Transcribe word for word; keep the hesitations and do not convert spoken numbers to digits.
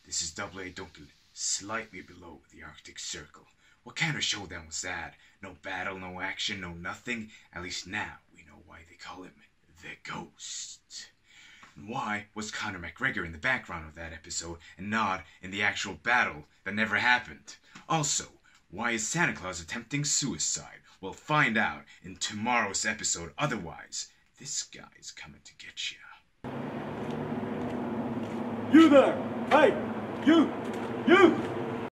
This is Double A Duncan, slightly below the Arctic Circle. What kind of showdown was that? No battle, no action, no nothing. At least now we know why they call him the Ghost. And why was Conor McGregor in the background of that episode and not in the actual battle that never happened? Also, why is Santa Claus attempting suicide? We'll find out in tomorrow's episode. Otherwise, this guy's coming to get you. You there! Hey! You! You!